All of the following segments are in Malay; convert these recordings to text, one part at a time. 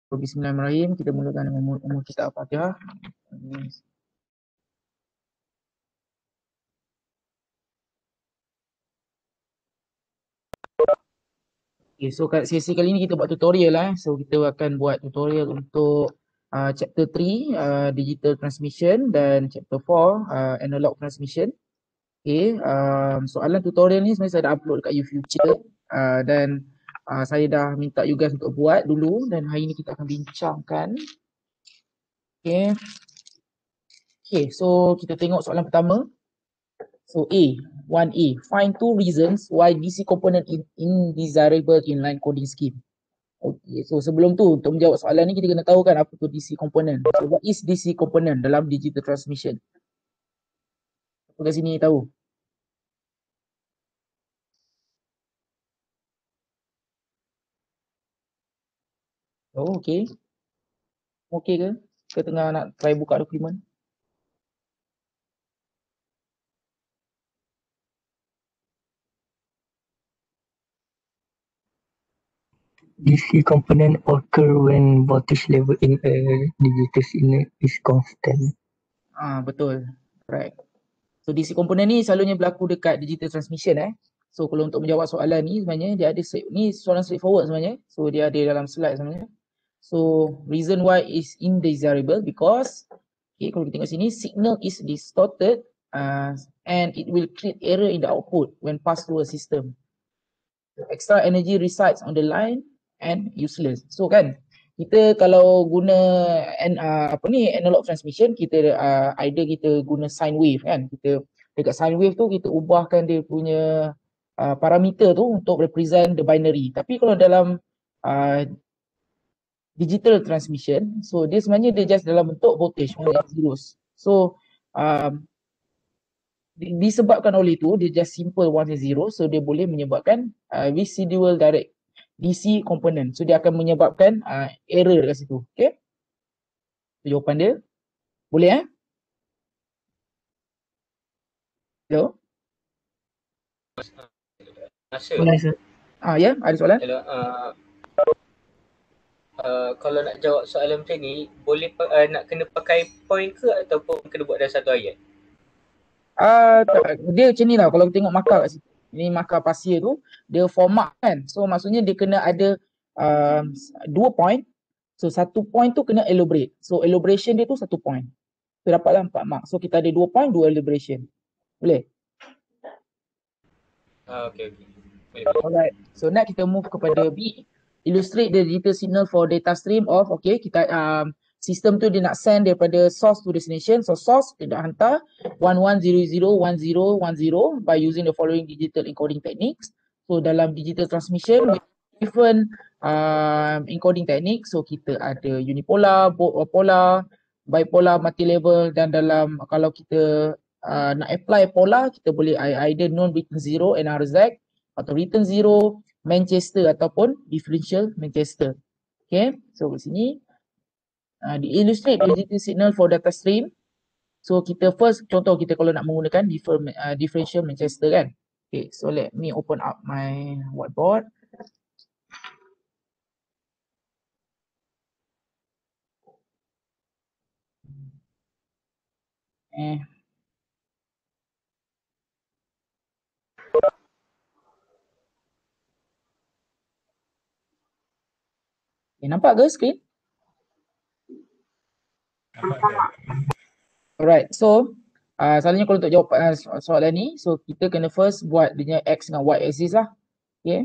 Bismillahirrahmanirrahim. Kita mulakan dengan umur kita Al-Fatihah. Okay, so kat sesi kali ni kita buat tutorial lah. So kita akan buat tutorial untuk chapter 3 digital transmission dan chapter 4 analog transmission. Okay, soalan tutorial ni sebenarnya saya dah upload dekat YouFuture dan saya dah minta you guys untuk buat dulu dan hari ni kita akan bincangkan. Okay. Okay, so kita tengok soalan pertama. So A, 1A, find two reasons why DC component is indesirable in line coding scheme. Okay, so sebelum tu untuk menjawab soalan ni kita kena tahu kan apa tu DC component. So what is DC component dalam digital transmission? Apa kat sini tahu? Oh, okay. Okay ke? Kita tengah nak try buka dokumen. DC component occur when voltage level in a digital signal is constant. Betul. Right. So DC component ni selalunya berlaku dekat digital transmission So kalau untuk menjawab soalan ni sebenarnya dia ada ni soalan straightforward sebenarnya. So dia ada dalam slide sebenarnya. So reason why is indesirable because okay, kalau kita tengok sini signal is distorted and it will create error in the output when passed through a system. Extra energy resides on the line and useless. So kan kita kalau guna analog transmission kita either kita guna sine wave kan. Kita dekat sine wave tu kita ubahkan dia punya parameter tu untuk represent the binary. Tapi kalau dalam digital transmission, so dia sebenarnya dia just dalam bentuk voltage zeros. So disebabkan oleh itu dia just simple 1 and 0, so dia boleh menyebabkan residual direct DC component. So dia akan menyebabkan error kat situ. Okay, so, jawapan dia boleh hello Boleh sir. ya, ada soalan? Hello, kalau nak jawab soalan macam ni, boleh nak kena pakai point ke ataupun kena buat dalam satu ayat? Dia macam ni lah kalau kita tengok markah kat situ. Ini markah pasir tu, dia format kan. So maksudnya dia kena ada 2 point. So 1 point tu kena elaborate. So elaboration dia tu 1 point. So dapatlah 4 mark. So kita ada 2 point, 2 elaboration. Boleh? Okay. Alright. So next kita move kepada B. Illustrate the digital signal for data stream of, okay, kita sistem tu dia nak send daripada source to destination. So source dia nak hantar 11001010 by using the following digital encoding techniques. So dalam digital transmission different encoding technique. So kita ada unipolar, polar, bipolar, multi level, dan dalam kalau kita nak apply polar kita boleh either non-written zero NRZ atau written zero Manchester ataupun differential Manchester. Okay, so kat sini di illustrate digital signal for data stream. So kita first contoh kita kalau nak menggunakan differential Manchester kan. Okay, so let me open up my whiteboard. Nampak ke screen? Alright, so selalunya kalau untuk jawab soalan ni, so kita kena first buat dia x dengan y axis lah. Okay.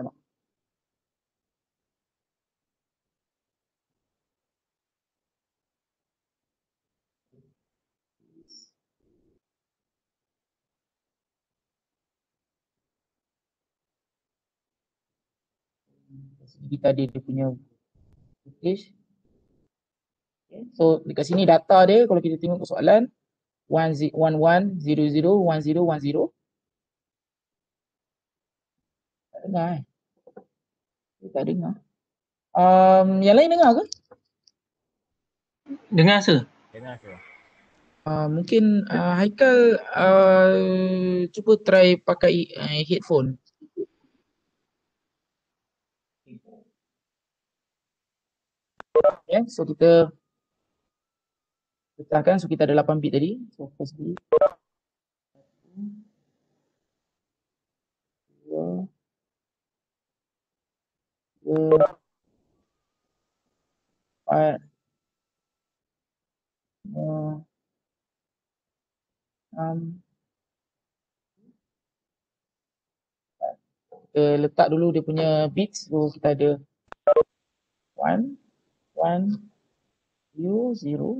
Kita ada dia punya footage. Okay. So dekat sini data dia kalau kita tengok soalan 11001010. Tak dengar tak dengar. Yang lain dengar ke? Dengar sir. Mungkin Haikal cuba try pakai headphone. Okay, so kita pecahkan, so kita ada 8 bit tadi. So first bit, 2, 3, 4, 5, 6. Kita letak dulu dia punya bits. So kita ada 1, 1, 0, 0,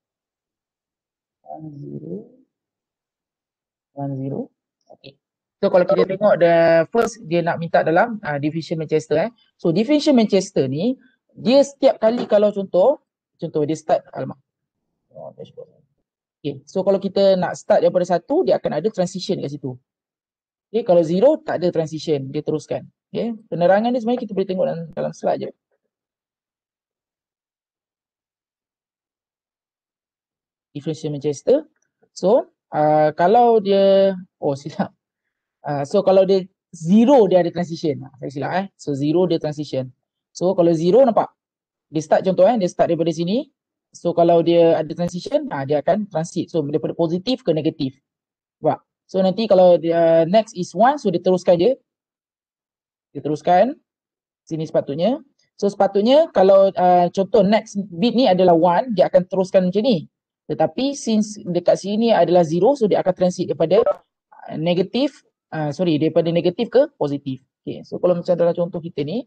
1, 0, 1, 0. Okay. So kalau kita tengok the first dia nak minta dalam division Manchester. So division Manchester ni dia setiap kali kalau contoh dia start dashboard. Okay. So kalau kita nak start daripada 1, dia akan ada transition kat situ. Okay. Kalau 0 tak ada transition, dia teruskan. Okay. Penerangan ni sebenarnya kita boleh tengok dalam slide je. Differential Manchester. So kalau dia silap. So kalau dia 0 dia ada transition. Saya silap So 0 dia transition. So kalau 0 nampak dia start contoh dia start daripada sini. So kalau dia ada transition dia akan transit. So daripada positif ke negatif. Nampak? So nanti kalau dia next is 1, so dia teruskan je. Dia teruskan sini sepatutnya. So sepatutnya kalau contoh next bit ni adalah 1, dia akan teruskan macam ni. Tetapi since dekat sini adalah 0, so dia akan transit daripada negatif daripada negatif ke positif. Okay, so kalau macam dalam contoh kita ni,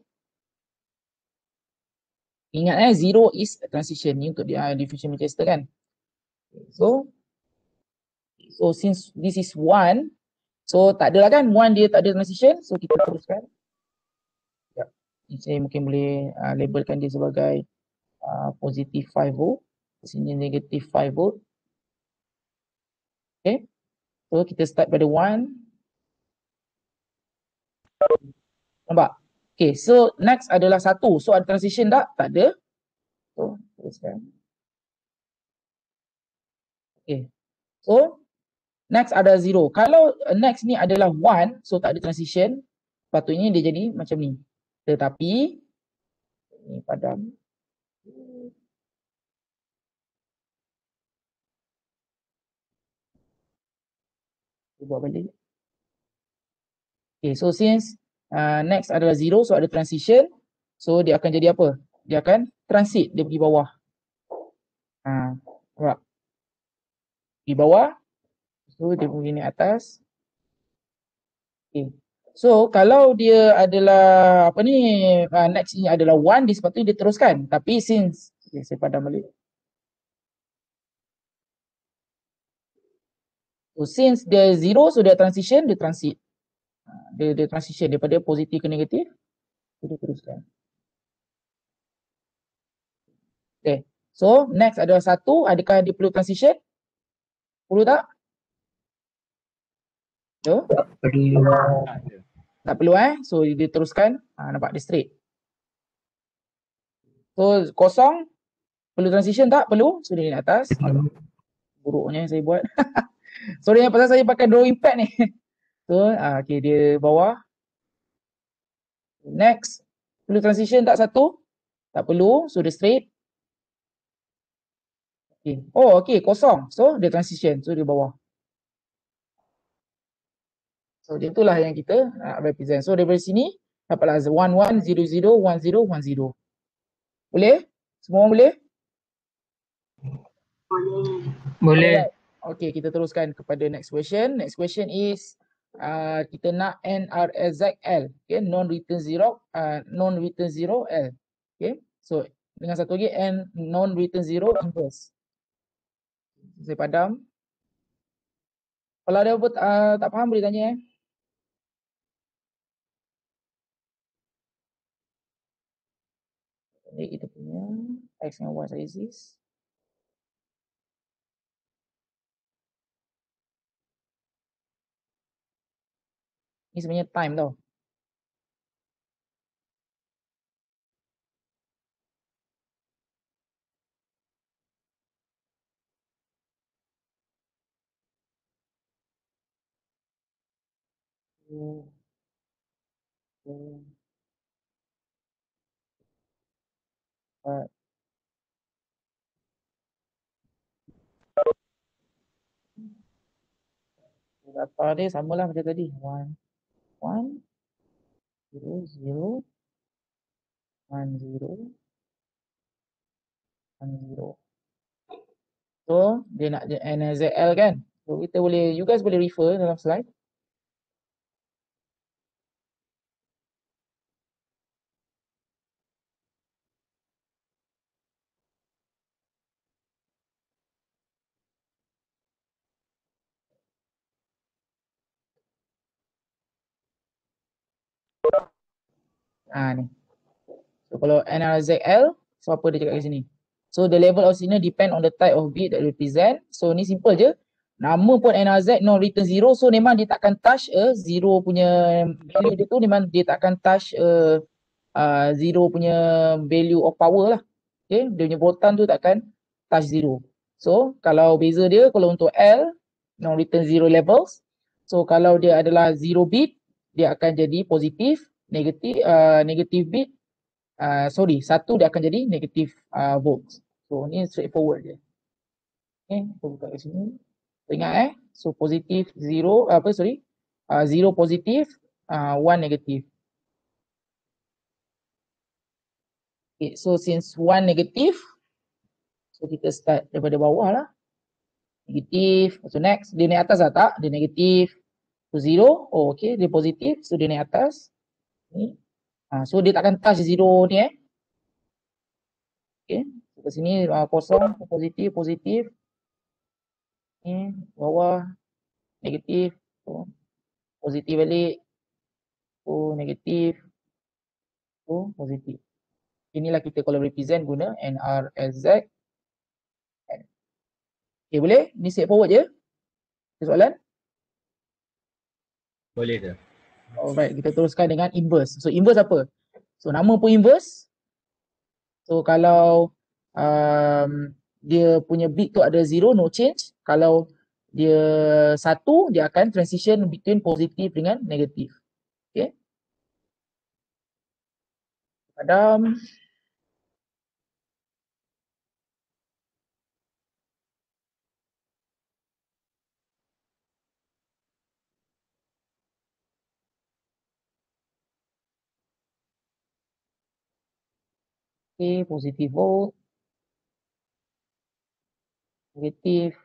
ingat 0 is a transition ni untuk diffusion Manchester kan. So since this is 1, so tak adalah kan 1 dia tak ada transition, so kita teruskan. Ya. Saya mungkin boleh labelkan dia sebagai positif 5 volt, sini negatif 5 volt. Okay. So kita start pada 1. Nampak? Okay, so next adalah 1. So ada transition tak? Tak ada. So teruskan. Okay. So next ada 0. Kalau next ni adalah 1, so tak ada transition, patutnya dia jadi macam ni. Tetapi ni padam. Kita buat balik. Okay, so since next adalah 0, so ada transition, so dia akan jadi apa? Dia akan transit, dia pergi bawah. Nampak? Pergi bawah, so dia pergi naik atas. Okay. So kalau dia adalah apa ni next ni adalah 1, dia sepatutnya dia teruskan. Tapi since saya padam balik. So since dia 0, so dia transition, dia transit. Dia transition daripada positif ke negatif. So dia teruskan. Okay. So next adalah 1, adakah dia perlu transition? Perlu tak? So, Perlu. tak perlu so dia teruskan. Nampak dia straight. So kosong perlu transition tak? Perlu. So dia naik atas. Buruknya saya buat. Sorry pasal saya pakai drawing pad ni. So okay, dia bawah. Next. Perlu transition tak 1? Tak perlu. So dia straight. Okay. Oh okay, kosong. So dia transition. So dia bawah. So itulah yang kita represent. So daripada sini dapatlah 1 1 0 0 1 0 1 0. Boleh? Semua orang boleh? Boleh. Okay, kita teruskan kepada next question. Next question is kita nak NRSZL, okay, non-return zero L. Okay, so dengan satu lagi non-return zero inverse. Saya padam. Kalau ada apa tak faham boleh tanya Jadi kita punya X dan Y axis. Ini sebenarnya time tau. data dia samalah macam tadi. 1, 1, 0, 0, 1, 0, 1, 0. So, dia nak NZL kan? So, kita boleh, you guys boleh refer dalam slide. Ni. So, kalau NRZL, so apa dia cakap kat sini? So, the level of signal depend on the type of bit that represent. So, ni simple je. Nama pun NRZ non return 0. So, memang dia takkan touch zero punya value dia tu, memang dia takkan touch zero punya value of power lah. Okay, dia punya voltan tu takkan touch zero. So, kalau beza dia, kalau untuk L, non return 0 levels. So, kalau dia adalah 0 bit, dia akan jadi positif, negatif bit. Satu dia akan jadi negatif volts. So ni straightforward je. Okay, kita buka kat sini. Ingat so positif 0, zero positif, 1 negatif. Okay, so since 1 negatif, so kita start daripada bawah lah. Negatif, so next dia naik atas lah tak? Dia negatif, so 0, okay, dia positif, so dia naik atas. Ni. So dia takkan touch 0 ni Okay, so kat sini kosong, positif, positif. Ni bawah negatif, so positif balik, so negatif, so positif. Inilah kita kalau represent guna NRSZ. Okay, boleh? Ni straightforward je. Ada soalan? Boleh tu. Alright, kita teruskan dengan inverse. So inverse apa? So nama pun inverse. So kalau dia punya bit tu ada 0, no change. Kalau dia 1, dia akan transition between positif dengan negatif. Okay. Padam. Okay, positif volt. Negatif.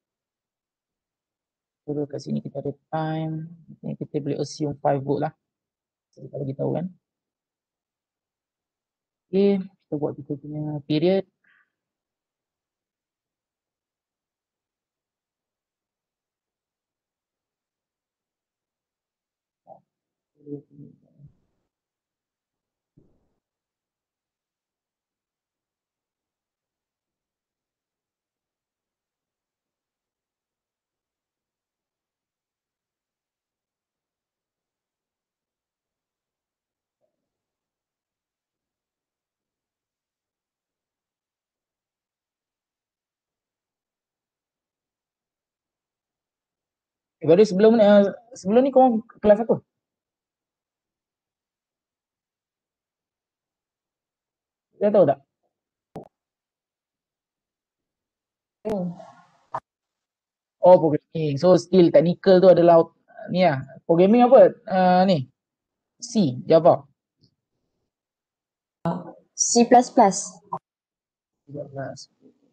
So kat sini kita ada time. Kita boleh assume 5 volt lah. So, kita bagi tahu kan. Okay, kita buat kita punya period. Baru sebelum ni korang kelas apa? Kita tahu tak? Oh, programming. So still technical tu adalah ni lah. Programming apa? Ni. C, Java. C++. 13.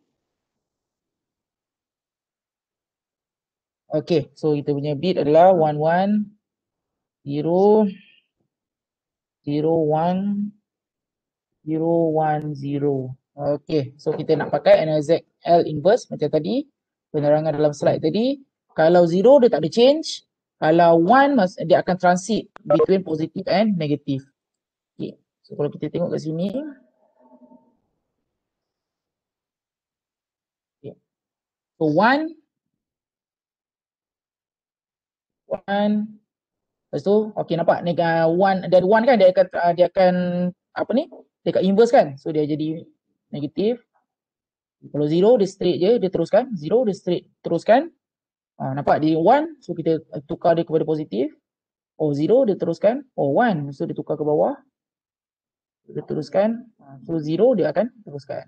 Okay, so kita punya bit adalah 11 0 0 1 0 1 0. Okay, so kita nak pakai NRZL inverse macam tadi. Penerangan dalam slide tadi. Kalau 0 dia tak ada change. Kalau 1 dia akan transit between positive and negative. Okay, so kalau kita tengok kat sini. Okay. So 1 lepas tu okey nampak ni one dari 1 kan dia akan apa ni dekat inverse kan, so dia jadi negatif. Kalau 0 dia straight je, dia teruskan 0 dia straight teruskan. Nampak dia 1, so kita tukar dia kepada positif. 0 dia teruskan, 1, so dia tukar ke bawah, dia teruskan, so 0 dia akan teruskan.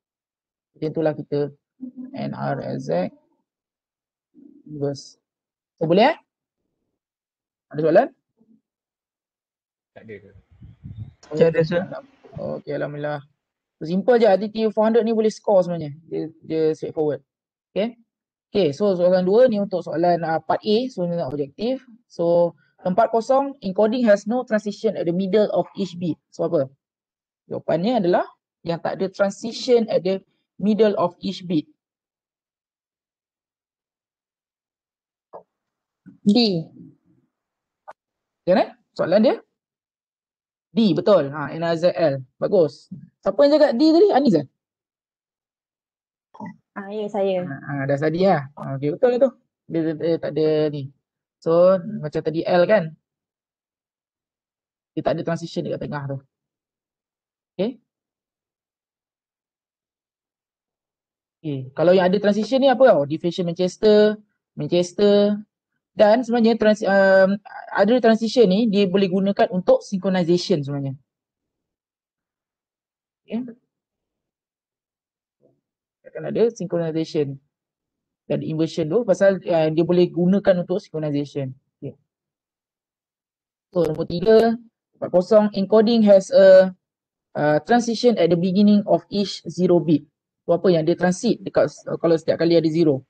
Macam itulah kita NRSZ inverse. So boleh Ada soalan? Tak ada tu. Tak ada, sir. Okay, alhamdulillah. So simple je, RTT 400 ni boleh score sebenarnya. Dia straightforward. Okay. Okay, so soalan 2 ni untuk soalan part A, so ni nak objektif. So tempat kosong, encoding has no transition at the middle of each bit. So apa? Jawapannya adalah yang tak ada transition at the middle of each bit. D. Jangan soalan dia? D, betul. NRZL. Bagus. Siapa yang cakap D tadi? Anis kan? Ya saya. Dah tadi lah. Okay, betul lah tu. Dia tak ada ni. So, macam tadi L kan? Dia tak ada transition dekat tengah tu. Okay. Okay. Kalau yang ada transition ni apa tau? Differential Manchester. Dan sebenarnya ada transition ni dia boleh gunakan untuk synchronization sebenarnya. Okay. Akan ada synchronization dan inversion tu pasal dia boleh gunakan untuk synchronization. Okay. So nombor 3, 40, encoding has a transition at the beginning of each 0 bit. So apa yang dia transit dekat kalau setiap kali ada 0?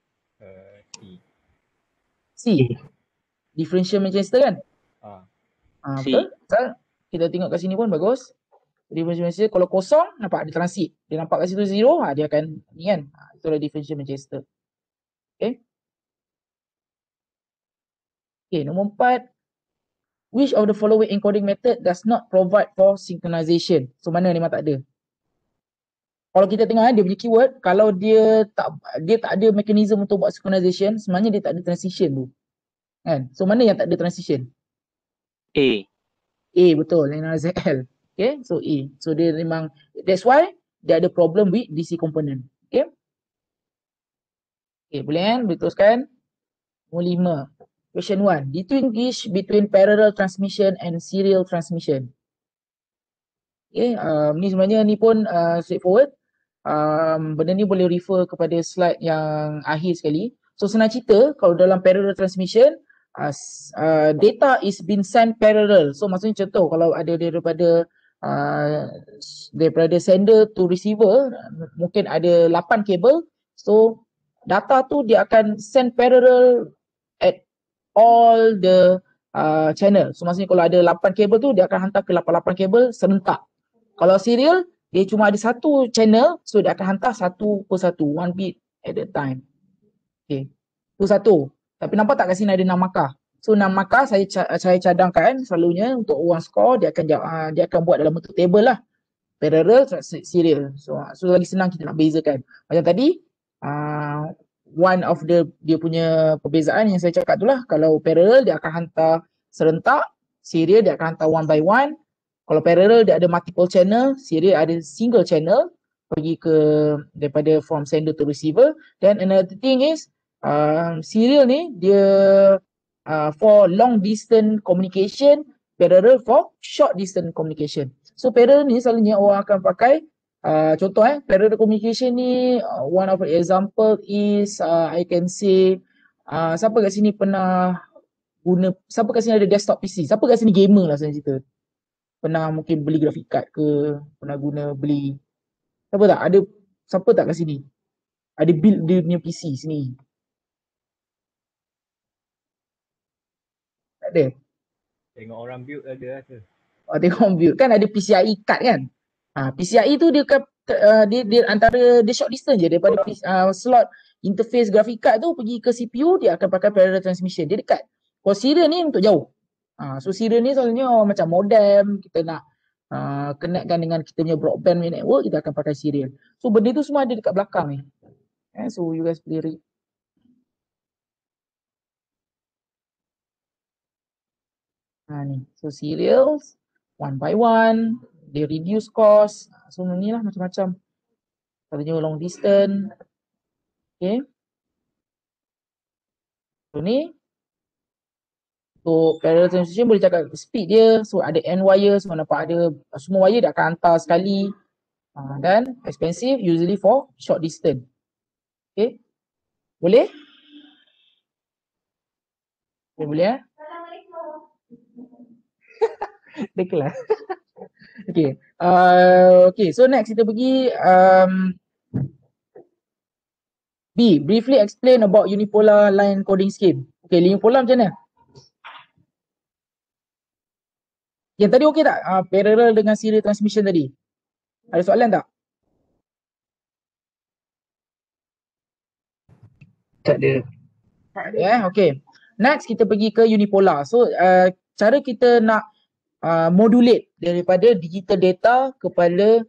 C. Differential Manchester kan? C. Betul. Pasal kita tengok kat sini pun bagus. Differential Manchester kalau kosong nampak ada transit. Dia nampak kat situ 0, dia akan ni kan. Itulah Differential Manchester. Okay. Okay, nombor 4. Which of the following encoding method does not provide for synchronization? So mana memang tak ada. Kalau kita tengok dia punya keyword, kalau dia tak ada mechanism untuk buat synchronization, sebenarnya dia tak ada transition tu. Kan? So mana yang tak ada transition? A. A, betul. NRZL. Okay, so A. So dia memang, that's why dia ada problem with DC component. Okay. Okay, boleh kan? Berteruskan. Nombor 5. Question 1. Distinguish between parallel transmission and serial transmission. Okay, ni sebenarnya ni pun straightforward. Benda ni boleh refer kepada slide yang akhir sekali. So senang cerita, kalau dalam parallel transmission, data is being sent parallel. So maksudnya contoh, kalau ada daripada sender to receiver, mungkin ada 8 kabel. So data tu dia akan send parallel at all the channel. So maksudnya kalau ada 8 kabel tu, dia akan hantar ke 8 kabel serentak. Kalau serial, dia cuma ada satu channel, so dia akan hantar satu persatu, one bit at a time. Okay, itu satu. Tapi nampak tak kat sini ada 6 markah. So 6 markah saya cadangkan selalunya untuk orang score, dia akan buat dalam bentuk table lah. Parallel, serial. So lagi senang kita nak bezakan. Macam tadi, one of dia punya perbezaan yang saya cakap tu lah, kalau parallel dia akan hantar serentak, serial dia akan hantar one by one. Kalau parallel dia ada multiple channel, serial ada single channel pergi ke daripada from sender to receiver. Then another thing is serial ni dia for long distance communication, parallel for short distance communication. So parallel ni selalunya orang akan pakai contoh parallel communication ni one of the example is I can say siapa kat sini pernah guna, siapa kat sini ada desktop PC, siapa kat sini gamer lah saya cerita. Pernah mungkin beli graphic card ke, pernah guna beli, siapa tak kat sini ada build dia punya PC sini? Tak ada? Tengok orang build ada ke? Tengok orang build kan ada PCIe card kan. PCIe tu dia antara dia short distance je daripada slot interface graphic card tu pergi ke CPU, dia akan pakai parallel transmission, dia dekat. Kalau serial ni untuk jauh. So serial ni selalunya macam modem, kita nak connectkan dengan kita punya broadband network, kita akan pakai serial. So benda tu semua ada dekat belakang ni. So you guys boleh read. Ni. So serials one by one, they reduce cost. So ni lah macam-macam. Satunya long distance. Okay. So ni so parallel transmission boleh cakap speed dia. So ada N wire, so nampak ada semua wire dia akan hantar sekali. Dan expensive usually for short distance. Okay. Boleh? Okay, boleh ya? Deklah. Okay. Okay, so next kita pergi B. Briefly explain about unipolar line coding scheme. Okay, unipolar macam mana? Yang tadi okey tak? Parallel dengan serial transmission tadi. Ada soalan tak? Tak ada. Tak ada okay. Next kita pergi ke unipolar. So cara kita nak modulate daripada digital data kepada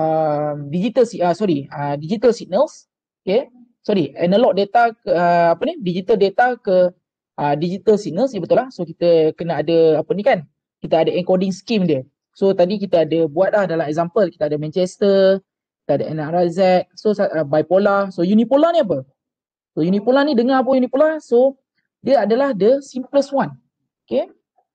digital signals, okay, sorry, analog data ke digital data ke digital signals, ya betul lah. So kita kena ada apa ni kan, kita ada encoding scheme dia. So tadi kita ada buat lah dalam example, kita ada Manchester, kita ada NRZ, so bipolar. So unipolar ni apa? So unipolar ni, dengar apa unipolar? So dia adalah the simplest one, okay.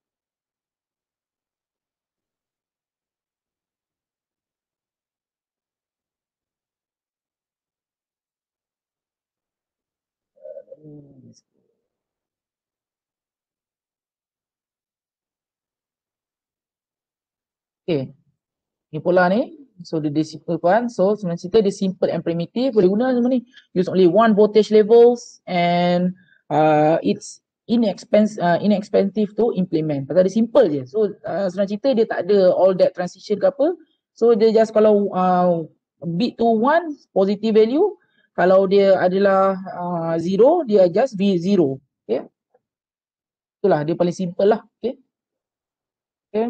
Okay, unipolar ni, so dia simple kan. So sebenarnya cerita dia simple and primitive, boleh guna semua ni. Use only one voltage levels and it's inexpensive to implement. Pasal dia simple je. So sebenarnya cerita dia tak ada all that transition ke apa. So dia just kalau bit to 1 positive value, kalau dia adalah 0, dia just V0. Okay. Itulah dia paling simple lah. Okay. Okay.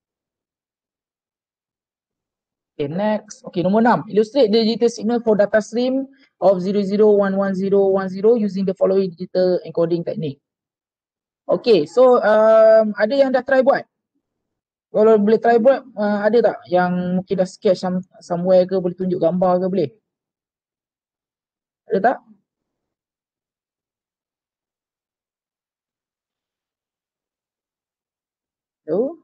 Okay, next. Okay, nombor 6. Illustrate the digital signal for data stream of 00111010 using the following digital encoding technique. Okay, so ada yang dah try buat? Kalau boleh try buat, ada tak yang mungkin dah sketch somewhere ke, boleh tunjuk gambar ke, boleh? Ada tak? Tu.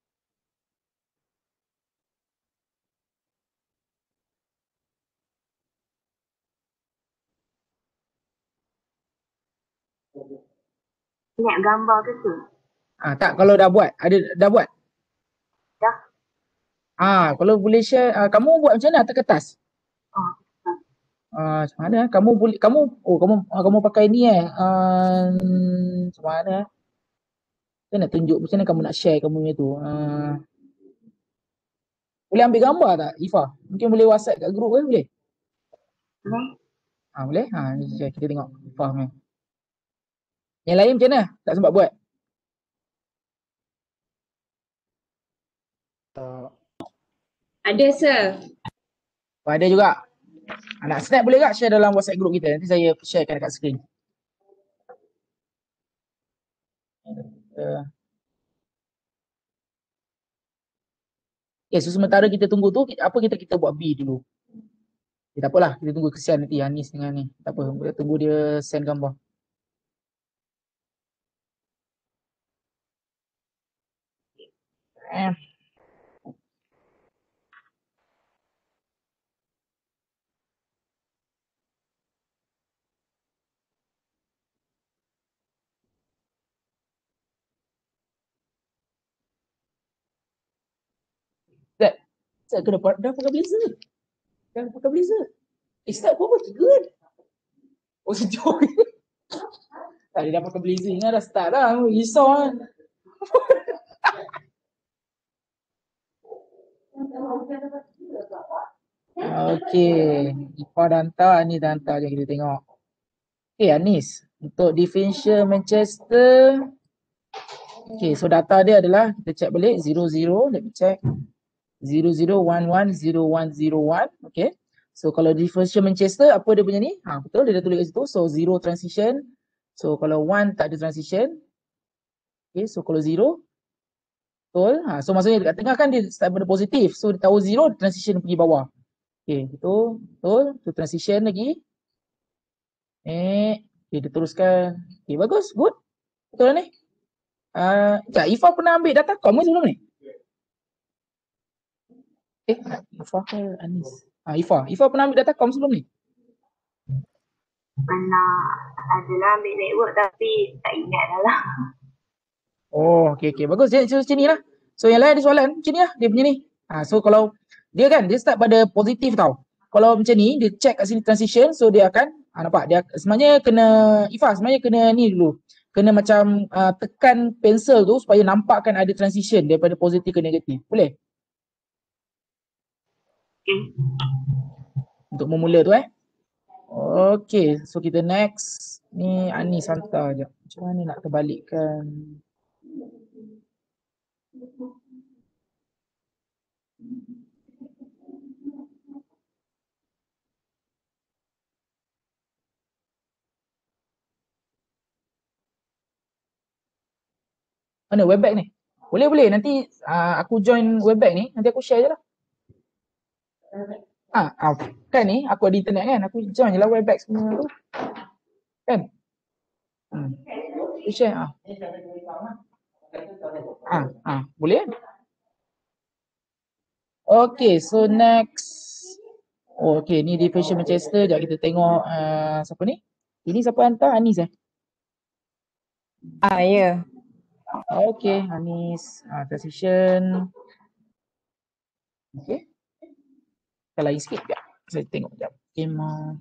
Ingat gambar ke tu? Tak, kalau dah buat. Dah buat? Dah. Kalau boleh share, kamu buat macam mana atas kertas? Macam mana? Kamu pakai ni macam mana? Saya nak tunjuk macam mana kamu nak share kamu punya tu. Boleh ambil gambar tak, Ifa? Mungkin boleh WhatsApp kat grup ke, boleh? Boleh. Boleh? Ni kita tengok Ifa ni. Yang lain macam mana? Tak sempat buat? Ada, sir. Ada juga. Nak snap boleh tak share dalam WhatsApp grup kita? Nanti saya sharekan dekat skrin. Okay, so sementara kita tunggu tu, apa kita buat B dulu. Tak apalah, kita tunggu kesian nanti Anis dengan ni. Tak apa, kita tunggu dia send gambar. Saya kena dah pakai blazer. Dah pakai blazer. Start pun 3 kan? Oh, sejauh. Tak, dia dah pakai blazer ni dah start dah. Risau kan. Okay. Ifa dah hantar, Anis dah hantar. Jom kita tengok. Okay, Anis. Untuk differential Manchester. Okay, so data dia adalah, kita check balik. 00, let me check. 00110101. Okay. So kalau differential Manchester, apa dia punya ni? Betul, dia dah tulis kat situ. So 0 transition. So kalau 1 tak ada transition. Okay, so kalau 0, betul. So maksudnya dekat tengah kan dia start benda positif. So dia tahu 0, transition pergi bawah. Okay, itu betul. Tu transition lagi. Okay, dia teruskan. Okay, bagus, good. Betul lah ni. Ifa pernah ambil datacom ke sebelum ni? Ifa ke Anis? Ifa pernah ambil datacom sebelum ni? Pernah adalah ambil network tapi tak ingat dah lah. Oh, okey. Bagus. So, macam ni lah. So, yang lain ada soalan macam ni lah. Dia punya ni. So, kalau dia kan, dia start pada positif tau. Kalau macam ni, dia check kat sini transition. So, dia akan, nampak? Dia sebenarnya kena, sebenarnya kena ni dulu. Kena macam tekan pensel tu supaya nampakkan ada transition daripada positif ke negatif. Boleh? Okay. Untuk memula tu Okay, so kita next. Ni Anis hantar je. Macam mana nak terbalikkan? Mana Webex ni? Boleh. Nanti aku join Webex ni. Nanti aku share je lah. Kan ni aku ada internet kan. Aku join je lah Webex semua tu. Kan? Aku share. Boleh kan? Okay, so next. Okay, ni di Fashion Manchester. Sekejap kita tengok siapa ni? Ini siapa hantar? Anis Ya. Okay, Anis. Transition. Okay. Kita lain sikit sekejap. Saya tengok sekejap. Skema.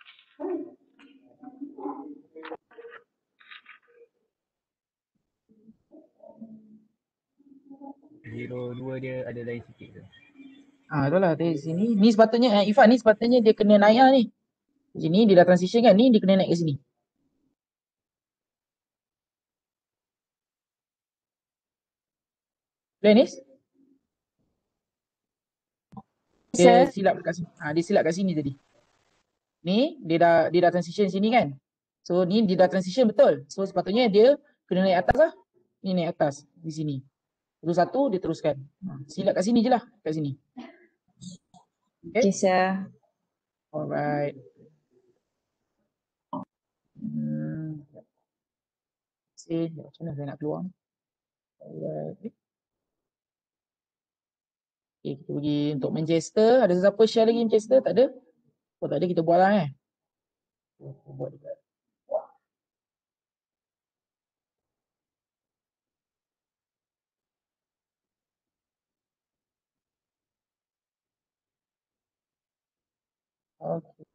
Zero 2 dia ada lain sikit ke? Itulah dari sini. Ni sepatutnya Ifan ni sepatutnya dia kena naik ni. Sini dia dah transition kan, ni dia kena naik ke sini. Lenis? Dia silap kat sini. Dia silap kat sini tadi. Ni dia dah transition sini kan. So ni dia dah transition betul. So sepatutnya dia kena naik atas lah. Ni naik atas di sini. Satu dia teruskan. Silap kat sini je lah, kat sini. Okay, sir. Alright. Macam mana saya nak keluar? Alright. Okay, kita pergi untuk Manchester. Ada siapa share lagi Manchester? Tak ada? Kalau tak ada, kita buat lah buat dekat. Okay.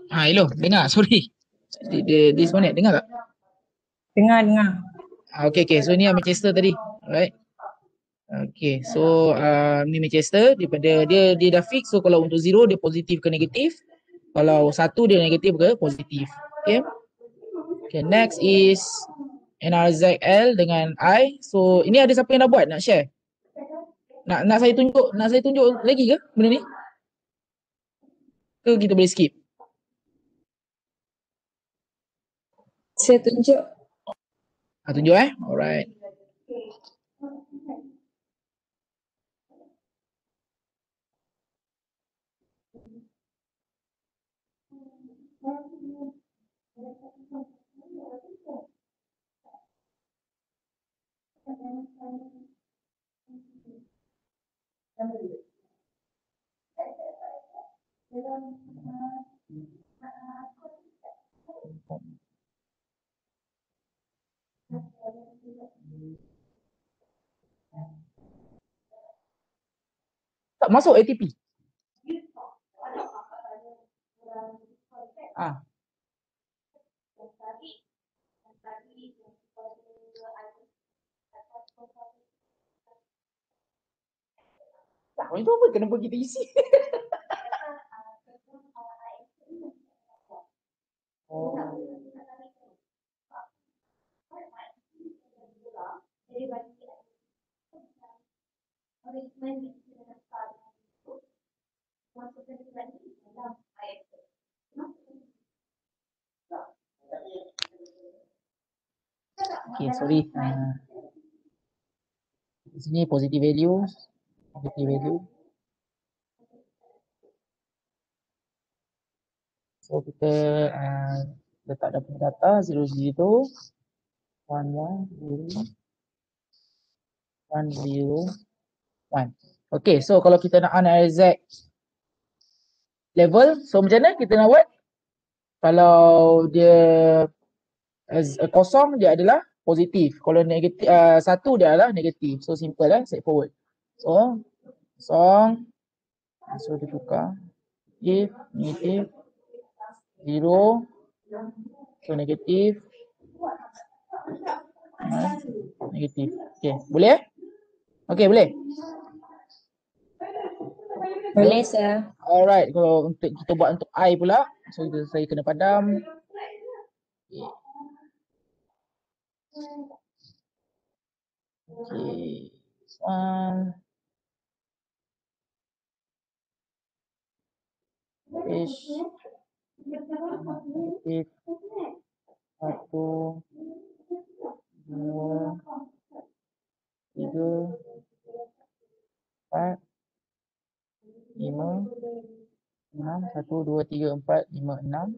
Hello, dengar, sorry. Dia disconnect, dengar tak? Dengar. Okay. So ni Manchester tadi. Alright. Okay, so ni Manchester daripada dia dah fix. So kalau untuk 0 dia positif ke negatif. Kalau 1 dia negatif ke positif. Okay. Okay, next is NRZL dengan I. So ini ada siapa yang dah buat nak share? Nak saya tunjuk lagi ke benda ni? Ke kita boleh skip? Saya tunjuk. Tunjuk Alright. Tak masuk ATP. Tak, itu apa? Kenapa kita isi? Okay, sorry. Di sini positive value. So kita letak data 0, 0, 1, 1, 0, 1. Okay, so kalau kita nak analyze level, so macam mana kita nak buat? Kalau dia kosong, dia adalah positif. Kalau negatif, 1 dia adalah negatif. So simple straightforward. So kosong, so dia tukar negatif 0, so negatif negatif. Okay, boleh Okay, boleh? Boleh, sir. Alright, kalau untuk kita buat untuk I pula, so saya kena padam. Okay, this one. Fish. Negatif 1, 2, 3, 4, 5, 6, 1, 2, 3, 4, 5, 6,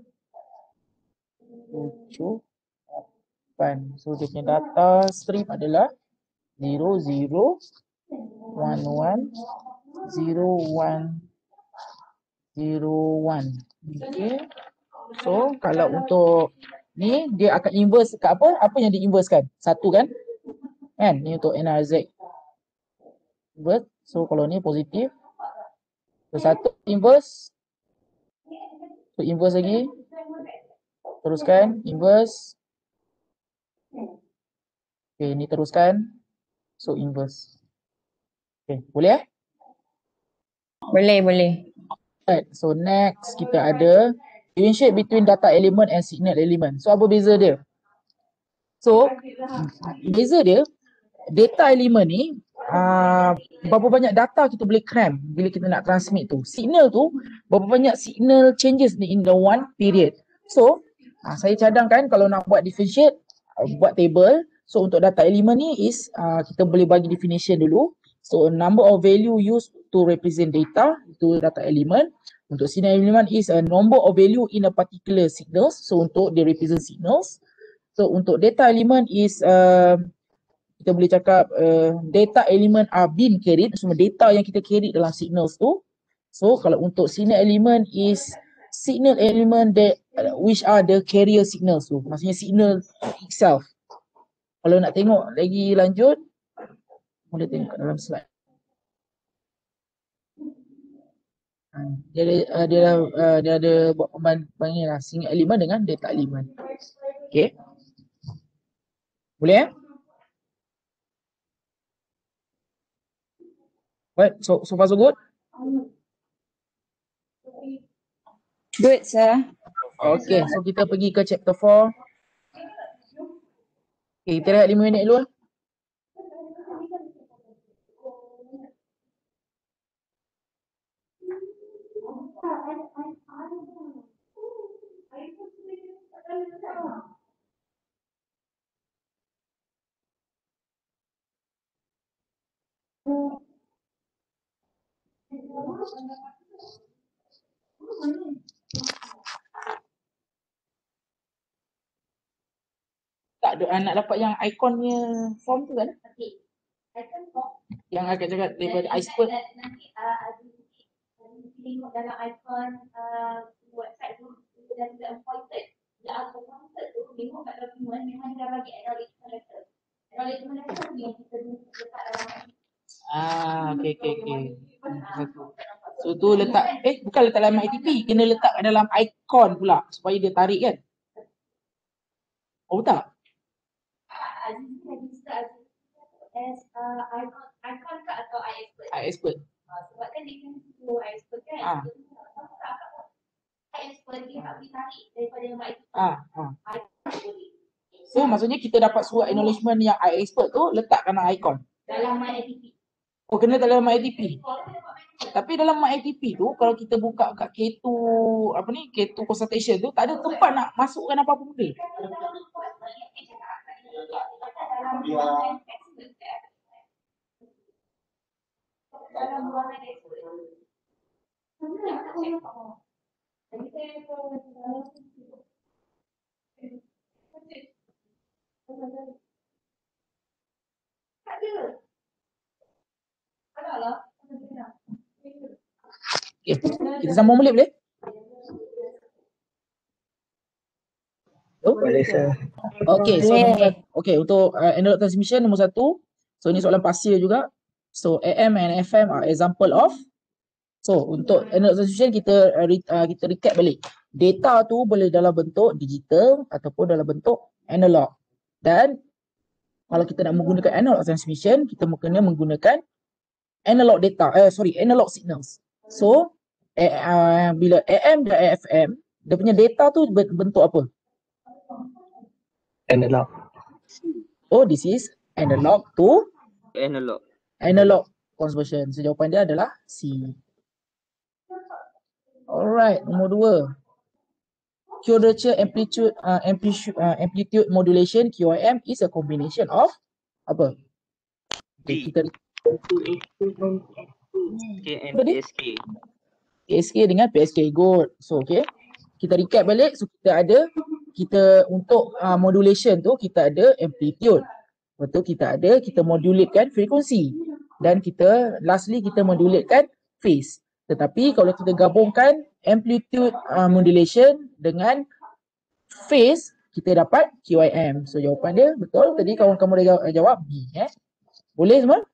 7, 8. So dia punya data stream adalah 0, 0, 1, 1, 0, 1, 0, 1. Okay. So kalau untuk ni dia akan inverse ke apa? Apa yang di-inversekan? 1 kan? Ni untuk NRZ. Inverse. So kalau ni positif. So 1 inverse. So inverse lagi. Teruskan inverse. Okay, ni teruskan. So inverse. Okay, boleh Boleh. Right. So next kita ada differentiate between data element and signal element. So apa beza dia? So beza dia, data element ni berapa banyak data kita boleh cram bila kita nak transmit tu. Signal tu, berapa banyak signal changes ni in the one period. So saya cadangkan kalau nak buat differentiate, buat table. So untuk data element ni is kita boleh bagi definition dulu. So number of value used to represent data, itu data element. Untuk signal element is a number of value in a particular signals. So untuk dia represent signals. So untuk data element is kita boleh cakap data element are being carried, semua data yang kita carry dalam signals tu. So kalau untuk signal element is signal element that which are the carrier signals tu, maksudnya signal itself. Kalau nak tengok lagi lanjut, boleh tengok kat dalam slide. Dia ada buat pembandingan lah string element dengan data element. Okay. Boleh Right, so far so good? Good, sir. Okay, so kita pergi ke chapter 4. Okay, kita rehat 5 minit dulu. Tak ada nak dapat yang ikonnya form tu kan? Yang akan cakap daripada iceberg. Tengok dalam ikon website tu dan appointed. Yang appointed tu tengok kat dokumen memang dia dah bagi acknowledgement letter. Acknowledgement letter tu yang kita letak dalam Okay. So tu letak, bukan letak dalam ITP, kena letak dalam ikon pula supaya dia tarik kan? Oh betul? as icon ke atau iExpert? iExpert. Sebab kan dia kan tu iExpert kan. iExpert dia tak boleh tarik daripada MyITP. So maksudnya kita dapat surat acknowledgement yang iExpert tu letakkan dalam ikon. Dalam MyITP. Oh kena dalam MyITP. Tapi dalam MyITP tu kalau kita buka kat K2 K2 consultation tu tak ada tempat nak masukkan apa-apa benda. Dalam ruangan expert. Okay. Kita sambung balik boleh? Boleh sir. Okay, so okay untuk analog transmission nombor 1. So ini soalan pasir juga. So AM and FM are example of. So untuk analog transmission kita recap balik. Data tu boleh dalam bentuk digital ataupun dalam bentuk analog. Dan kalau kita nak menggunakan analog transmission, kita kena menggunakan analog signals. So bila AM dan FM, dia punya data tu bentuk apa? Analog. Oh, this is analog to Analog. conversion. So jawapan dia adalah C. Alright, nombor 2. Quadrature amplitude modulation QAM is a combination of apa? D. Kita K and PSK. PSK dengan PSK. Good. So okay. Kita recap balik. So kita untuk modulation tu kita ada amplitude. Lepas tu kita modulatekan frekuensi. Dan lastly kita modulatekan phase. Tetapi kalau kita gabungkan amplitude modulation dengan phase, kita dapat QIM. So jawapan dia betul. Tadi kamu dah jawab B. Boleh semua?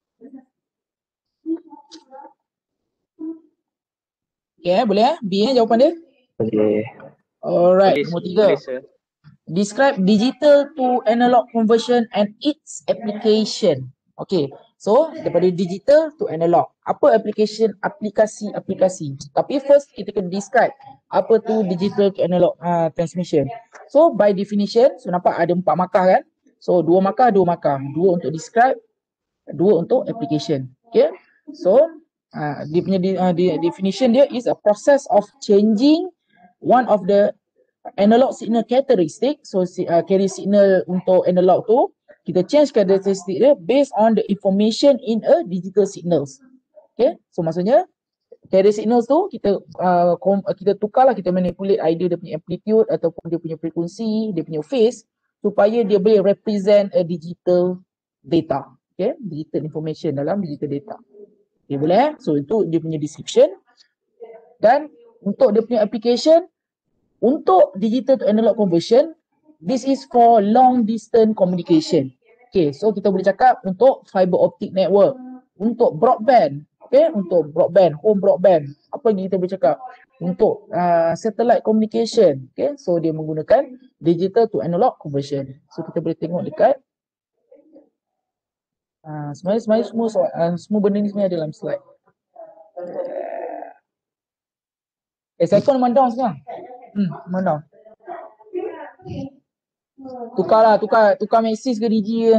Okay, boleh B jawapan dia? Boleh. Alright, nombor 3. Boleh, sir. Describe digital to analog conversion and its application. Okay, so daripada digital to analog. Apa aplikasi? Tapi first kita kena describe apa tu digital to analog transmission. So by definition, so nampak ada 4 markah kan? So 2 markah. 2 untuk describe, 2 untuk application. Okay, so dia punya definition dia is a process of changing one of the analog signal characteristic. So carry signal untuk analog tu kita change characteristic dia based on the information in a digital signals. Okay, so maksudnya carry signals tu kita tukarlah, kita manipulate either dia punya amplitude ataupun dia punya frekuensi, dia punya phase supaya dia boleh represent a digital data. Okay, digital information dalam digital data. Okay, boleh So itu dia punya description. Dan untuk dia punya application, untuk digital to analog conversion, this is for long distance communication. Okay, so kita boleh cakap untuk fiber optic network, untuk broadband, Okay, untuk broadband, home broadband. Apa lagi kita boleh cakap? Untuk satellite communication. Okay, so dia menggunakan digital to analog conversion. So kita boleh tengok dekat sebenarnya semua benda ni sebenarnya ada dalam slide. Cycon memang down sekarang. Memang down. Tukar Maxis ke DG ke.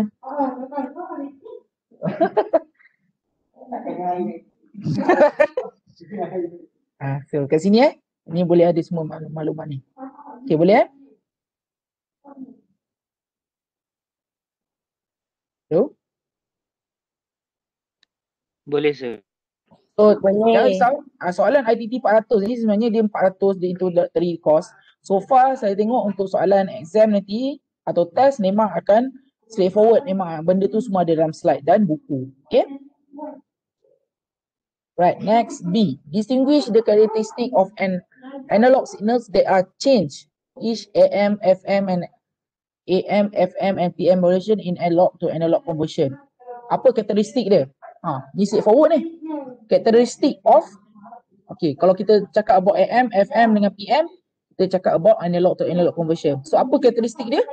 So kat sini ni boleh ada semua maklumat ni. Okay, boleh Hello? Boleh sir. So, Boleh. soalan ITT 400 ni sebenarnya dia 400 dia introductory course. So far saya tengok untuk soalan exam nanti atau test memang akan straightforward, memang benda tu semua ada dalam slide dan buku. Okay? Right, next B. Distinguish the characteristic of an analog signals that are changed each AM, FM and PM modulation in analog to analog conversion. Apa karakteristik dia? Ni straightforward ni. Karakteristik of, okay, kalau kita cakap about AM, FM dengan PM, kita cakap about analog to analog conversion. So apa karakteristik dia?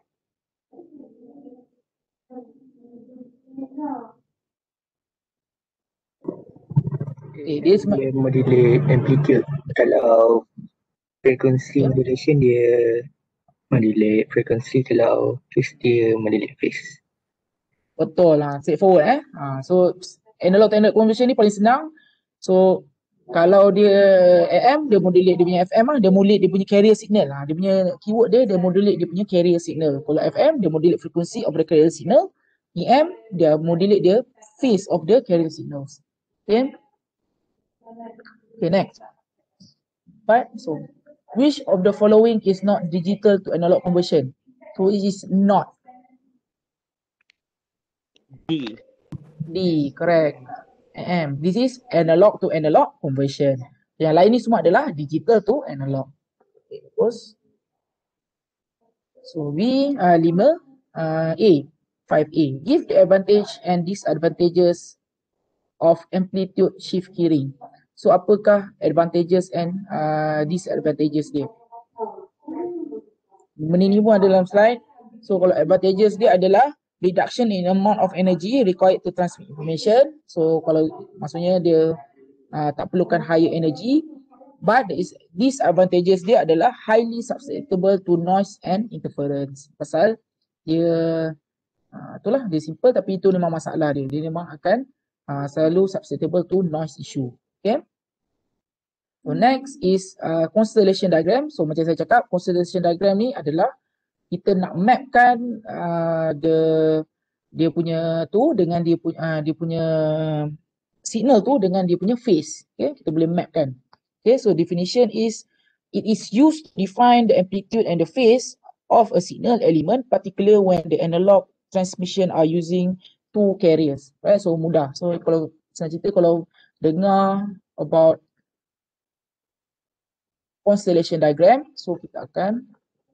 Dia modulate amplitude. Kalau frequency modulation dia modulate frequency, kalau phase dia modulate phase. Betul lah, straightforward So analog to analog conversion ni paling senang. So kalau dia AM, dia modulate dia punya FM dia modulate dia punya carrier signal dia punya keyword dia modulate dia punya carrier signal. Kalau FM, dia modulate frequency of the carrier signal. EM, dia modulate dia phase of the carrier signals. Okay, next. But so which of the following is not digital to analog conversion? So it is not. D. Correct. This is analog to analog conversion. Yang lain ni semua adalah digital to analog. Okay, terus. So B 5 A 5A. Give the advantage and disadvantages of amplitude shift keyring. So apakah advantages and disadvantages dia? Benda ni pun ada dalam slide. So kalau advantages dia adalah reduction in amount of energy required to transmit information. So kalau maksudnya dia tak perlukan higher energy. But disadvantages dia adalah highly susceptible to noise and interference. Pasal dia itulah dia simple tapi itu memang masalah dia. Dia memang akan selalu susceptible to noise issue. Okay. So next is constellation diagram. So macam saya cakap, constellation diagram ni adalah kita nak mapkan dia punya tu dengan dia punya signal tu dengan dia punya phase. Okay, kita boleh mapkan. Okay, so definition is it is used to define the amplitude and the phase of a signal element, particularly when the analog transmission are using two carriers. Right, so mudah. So kalau senang cerita, kalau dengar about constellation diagram, so kita akan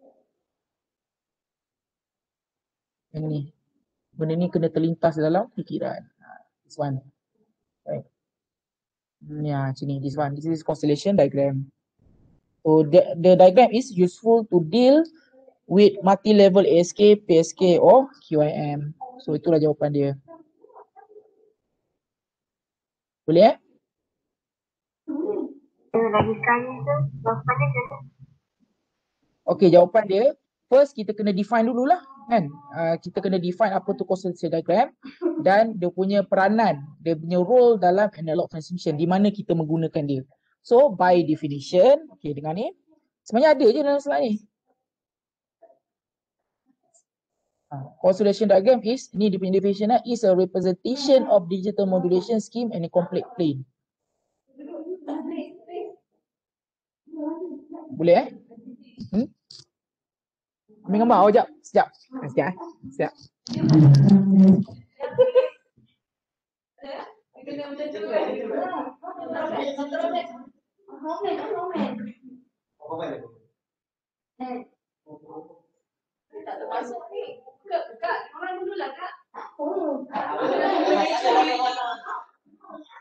ini benda ni kena terlintas dalam fikiran. This one, right? Macam ni, this one. This is constellation diagram. So the diagram is useful to deal with multi-level ASK, PSK or QIM. So itulah jawapan dia. Boleh Lagi sekali tu, jawapannya je. Okay, jawapan dia, first kita kena define dululah kan. Kita kena define apa tu constellation diagram dan dia punya peranan, dia punya role dalam analog transmission, di mana kita menggunakan dia. So by definition, okay, dengar ni, sebenarnya ada je dalam slide ni. Constellation diagram is, ni dia punya definition is a representation of digital modulation scheme and a complete plane. Boleh ambil gambar sekejap. Sekejap. Tak termasuk ni. Kak, orang dulu lah kak.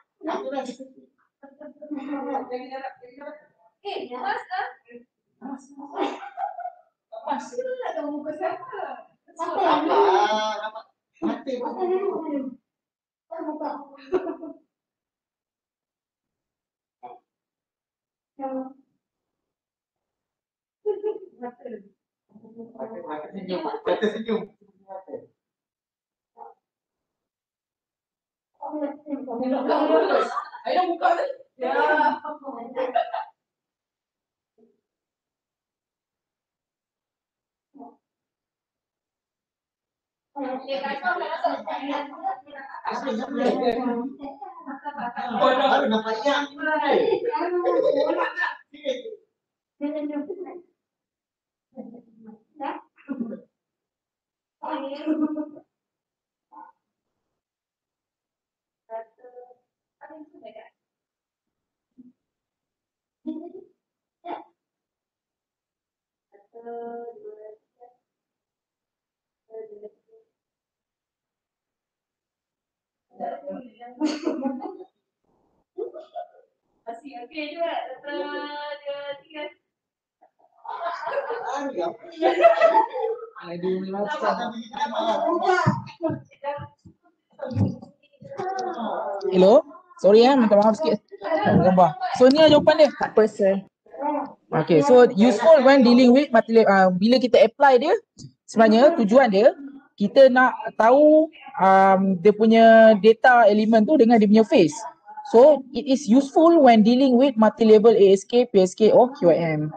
Hello. Sorry minta maaf sikit. Gambar. So ni lah jawapan dia. Tak apa, sir. Okay, so useful when dealing with bila kita apply dia, sebenarnya tujuan dia kita nak tahu dia punya data element tu dengan dia punya face. So it is useful when dealing with multi-level ASK, PSK or QIM.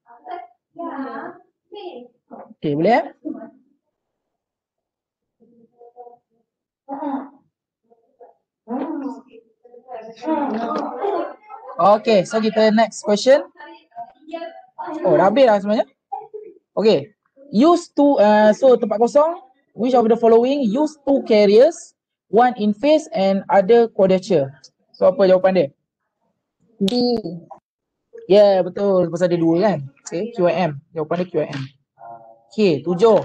Okay, boleh Okay, so kita next question. Oh, dah habis dah sebenarnya. Okay. Use two, so tempat kosong. Which of the following use two carriers, one in phase and other quadrature? So apa jawapan dia? D. Yeah, betul. Pasal ada dua kan. Okay, QIM. Jawapan dia QIM. Okay, 7.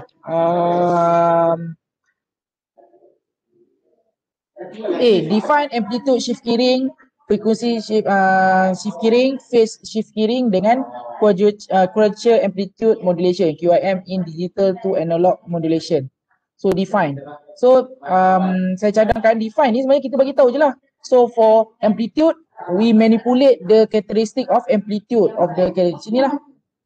Define amplitude shift keyring, frequency shift keyring, phase shift keyring dengan quadrature amplitude modulation QIM in digital to analog modulation. So define. So saya cadangkan define ni sebenarnya kita bagi tahu je lah. So for amplitude, we manipulate the characteristic of amplitude of the sini lah.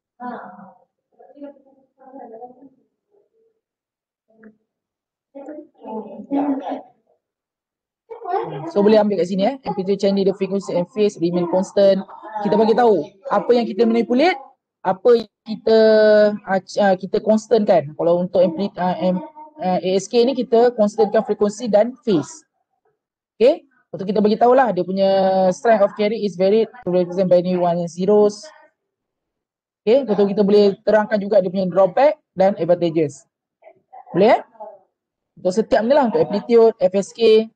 So boleh ambil kat sini amplitude change the frequency and phase remain constant. Kita bagi tahu apa yang kita manipulate, apa yang kita constant kan. Kalau untuk ASK ni kita constantkan frequency dan phase. Okay, untuk kita bagi tahu lah dia punya strength of carry is varied to represent binary one and zeros. Okay, betul, kita boleh terangkan juga dia punya drawback dan advantages. Boleh untuk setiap ni lah, untuk amplitude, FSK.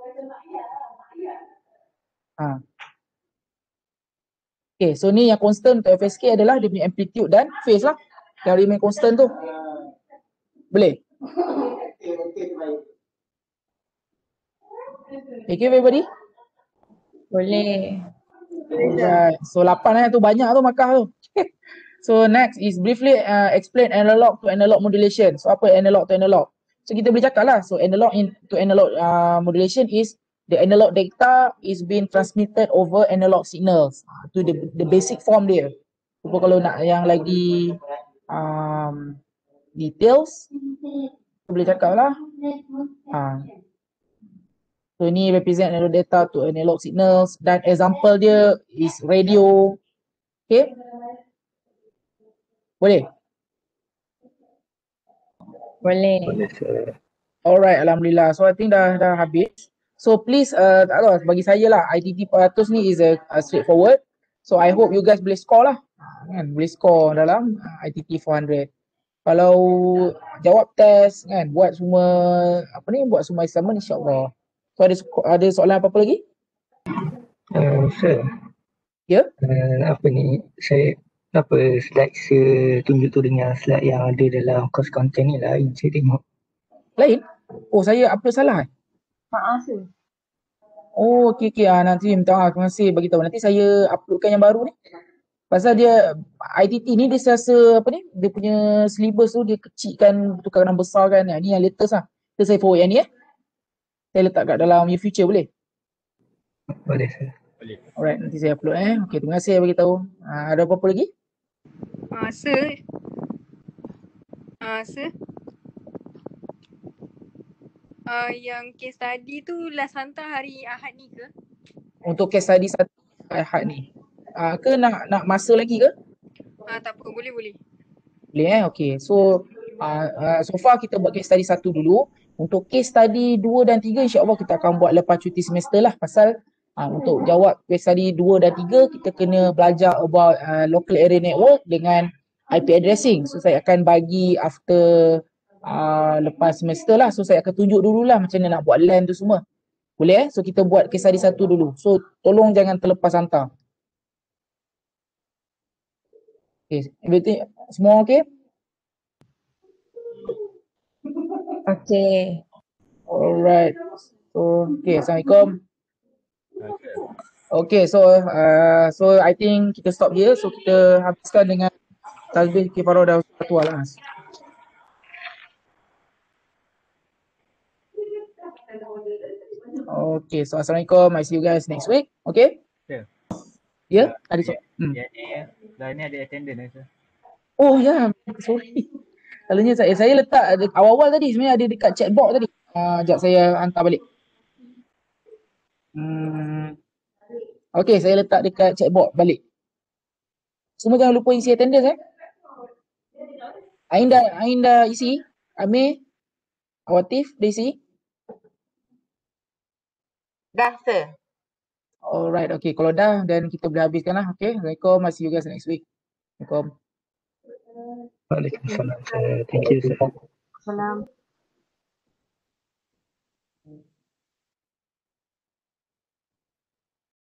Okay, so ni yang constant untuk FSK adalah dia punya amplitude dan phase lah. Yang remain constant tu. Boleh? Okay everybody? Boleh. Alright. So 8 tu banyak tu markah tu. So next is briefly explain analog to analog modulation. So apa analog to analog? So kita boleh cakap lah. So analog to analog modulation is the analog data is being transmitted over analog signals. To the basic form dia. So kalau nak yang lagi details, boleh cakap lah. So ni represent analog data to analog signals dan example dia is radio. Okay? Boleh? Boleh. Boleh, sir. Alright, alhamdulillah. So I think dah habis. So please tak tahu bagi saya lah ITT 400 ni is a straightforward. So I hope you guys boleh score lah. Kan boleh score dalam ITT 400. Kalau jawab test kan, buat semua assignment insya-Allah. So ada soalan apa-apa lagi? Sir. Ya? Apa ni, saya slide saya tunjuk tu dengan slide yang ada dalam course content ni lain saya tengok. Lain? Oh, saya upload salah. Maaf, sir. Oh, okey okey. Nanti minta maaf. Terima kasih bagi tahu. Nanti saya uploadkan yang baru ni. Pasal dia ITT ni dia rasa apa ni? Dia punya syllabus tu dia kecilkan, tukarkan besarkan. Ni yang latest lah. Kita saya forward yang ni Saya letak kat dalam your future boleh? Boleh sir. Boleh. Alright, nanti saya upload Okey, terima kasih bagi tahu. Ada apa-apa lagi? Sir. Sir. Yang case study tu last hantar hari Ahad ni ke? Untuk case study satu Ahad ni. Ke nak masa lagi ke? Tak apa, boleh. Boleh okey. So so far kita buat case study 1 dulu. Untuk case study 2 dan 3 insya-Allah kita akan buat lepas cuti semester lah, pasal untuk jawab case study 2 dan 3 kita kena belajar about local area network dengan IP addressing. So saya akan bagi after lepas semester lah. So saya akan tunjuk dululah macam mana nak buat LAN tu semua. Boleh So kita buat case study 1 dulu. So tolong jangan terlepas hantar. Okay, everything semua okey? Okay. Alright. So, okay, Assalamualaikum. Okay. Okay, so I think kita stop here. So kita habiskan dengan tasbih kifarah dan satu alas. Okay, so Assalamualaikum. I see you guys next week. Okay? Ya. Ya? Ada so. Yang ni dah ni ada attendance sir. Oh ya, sorry. Selalunya saya letak awal-awal tadi sebenarnya ada dekat chat box tadi. Sekejap saya hantar balik. Okay, saya letak dekat chat box balik. Semua jangan lupa isi attendance Ain dah isi? Amir? Awatif dah isi? Dah sir. Alright, okay. Kalau dah, then kita boleh habiskan lah. Okay, Assalamualaikum. I'll see you guys next week. Assalamualaikum. Waalaikumsalam sir. Thank you sir. Salam.